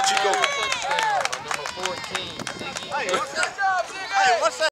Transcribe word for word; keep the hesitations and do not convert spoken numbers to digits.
Chico. Touchdown by number fourteen, Ziggy. Hey, what's that? Hey, what's that?